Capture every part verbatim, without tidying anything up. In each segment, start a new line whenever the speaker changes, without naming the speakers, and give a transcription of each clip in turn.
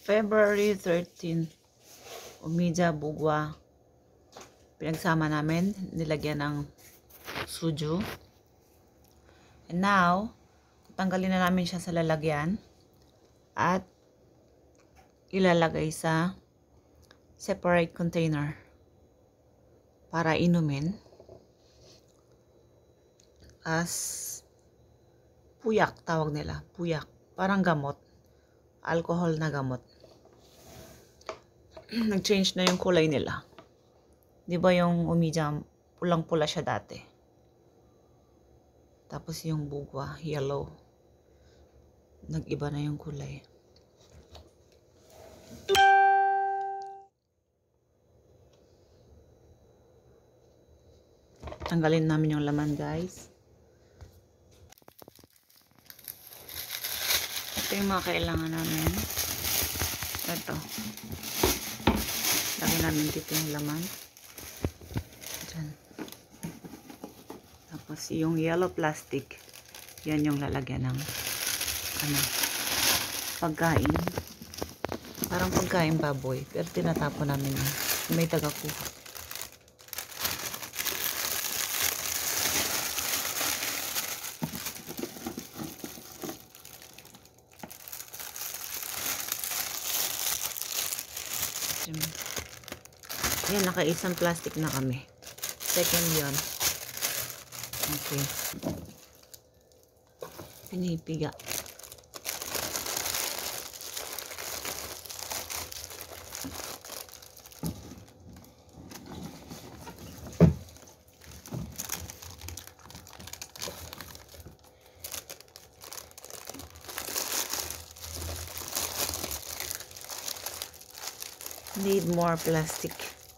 February thirteenth, Omija Mogwa. Pinagsama namin, nilagyan ng soju. And now, tanggalin na namin siya sa lalagyan at ilalagay sa separate container para inumin as puyak, tawag nila, puyak, parang gamot, alcohol na gamot. Nag-change na yung kulay nila. Di ba yung Omija, pulang-pula siya dati. Tapos yung Mogwa, yellow. Nag-iba na yung kulay. Tanggalin namin yung laman, guys. Ito yung mga kailangan namin. Ito. Lagyan namin dito yung laman. Diyan. Tapos yung yellow plastic, yan yung lalagyan ng ano, pagkain. Parang pagkain baboy. Pero tinatapon namin yun. May taga-kuha. Yan, naka-isang plastic na kami. Second yon. Okay. Pinipiga. Need more plastic.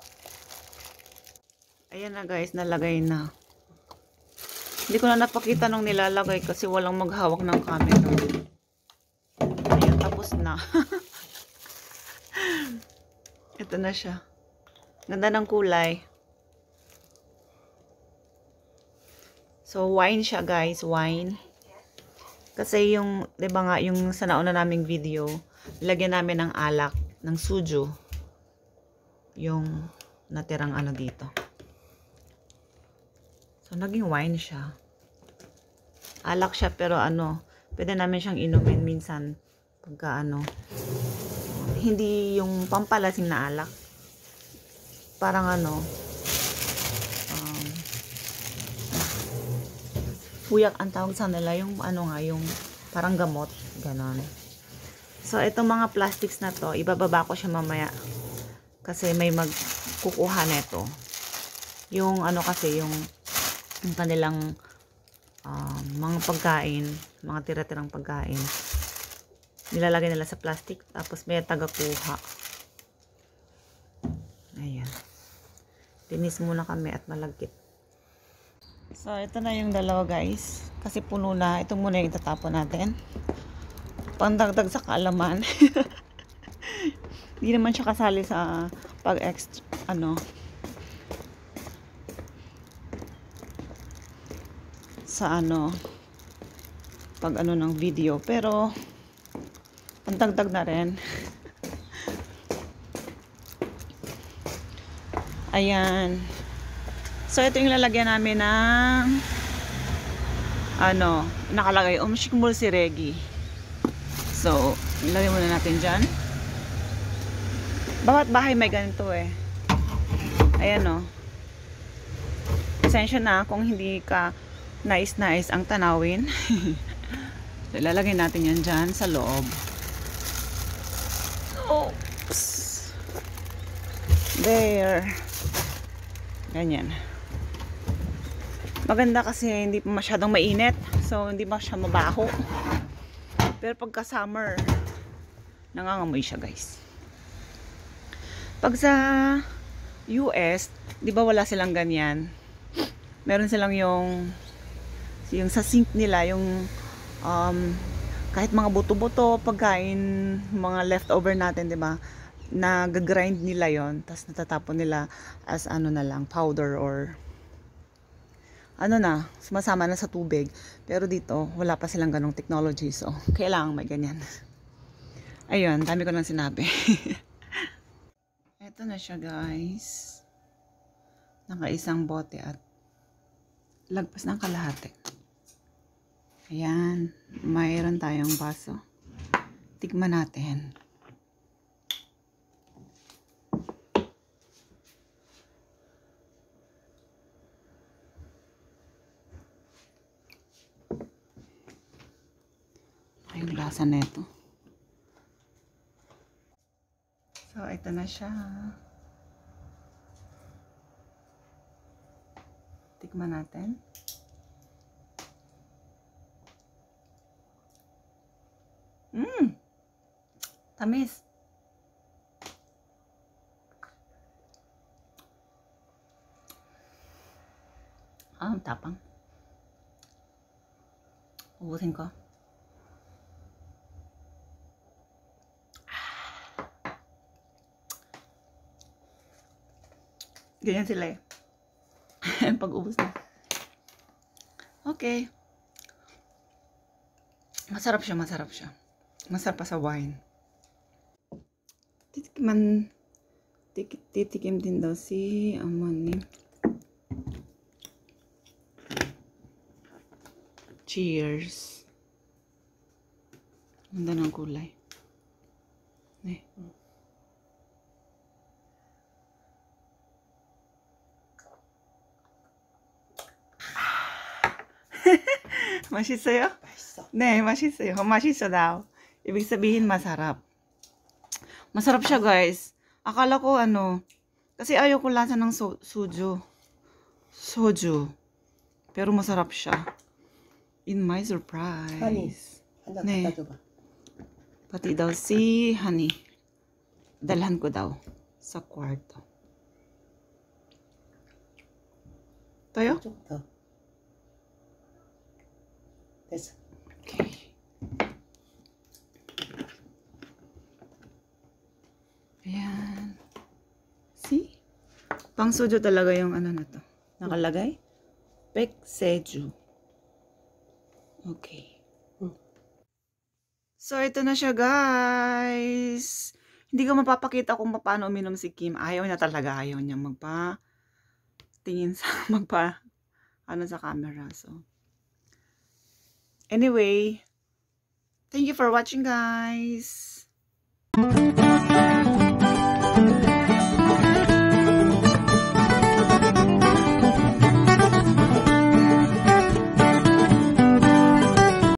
Ayan na guys, nalagay na. Hindi ko na napakita nung nilalagay kasi walang maghawak ng camera. Ayan, tapos na. Ito na siya. Ganda ng kulay. So, wine siya guys, wine. Kasi yung, di ba nga, yung sa nauna naming video, lagyan namin ng alak, ng soju. Yung natirang ano dito. So, naging wine siya. Alak siya, pero ano, pwede namin siyang inumin minsan pagka ano, hindi yung pampalasing na alak. Parang ano, um, puyak ang tawag sa nila, yung ano nga, yung parang gamot, ganon. So, itong mga plastics na to, ibababa ko siya mamaya. Kasi may magkukuha neto. Yung ano kasi, yung yung kanilang uh, mga pagkain, mga tira-tirang pagkain, nilalagay nila sa plastic, tapos may taga-kuha. Ayan. Linis muna kami at malagkit. So, ito na yung dalawa guys. Kasi puno na. Ito muna yung itatapon natin. Pandagdag sa kaalaman. Hindi naman siya kasali sa pag-extra, ano, sa ano, pag ano ng video, pero pantagdag na rin. Ayan. So ito yung lalagyan namin ng ano, nakalagay umshikmul si Regi. So ilagay muna natin dyan. Bawat bahay may ganito eh. Ayan o. Pasensya na kung hindi ka nais-nais ang tanawin. So, ilalagay natin yan dyan sa loob. Oops. There. Ganyan. Maganda kasi hindi pa masyadong mainit. So, hindi pa siya mabaho. Pero pagka summer, nangangamoy siya guys. Pag sa U S, di ba wala silang ganyan? Meron silang yung yung sa sink nila, yung um, kahit mga buto-buto, pagkain, mga leftover natin, di ba? Nag-grind nila yon, tapos natatapon nila as ano na lang, powder or ano na, sumasama na sa tubig. Pero dito, wala pa silang ganong technology. So, kailangan may ganyan. Ayun, dami ko lang sinabi. Ito na siya, guys. Naka-isang bote at lagpas ng kalahati. Ayan, mayroon tayong baso. Tikman natin. Ay, yung lasa nito. So, ito na siya. Tikman natin. Mmm! Tamis. Ah, ang tapang. Ubusin ko. Ganyan sila eh. Pag-ubos na. Okay. Masarap siya, masarap siya. Masarap pa sa wine. Titikman, tik, titikim din daw si Amani. Cheers. Ganda ng kulay. Eh. Mashisa'yo? Ne, mashisa'yo. Mashiso daw. Ibig sabihin masarap. Masarap siya, guys. Akala ko ano, kasi ayaw ko lasa ng so soju. Soju. Pero masarap siya. In my surprise.
Honey.
Ne. Pati daw si Honey. Dalhan ko daw sa kwarto. Tayo? Okay. Ayan. See? Pang soju talaga yung ano na to. Nakalagay? Pek seju. Okay. So, ito na siya, guys. Hindi ko mapapakita kung paano uminom si Kim. Ayaw niya talaga. Ayaw niya magpa tingin sa magpa ano sa camera. So, anyway, thank you for watching, guys.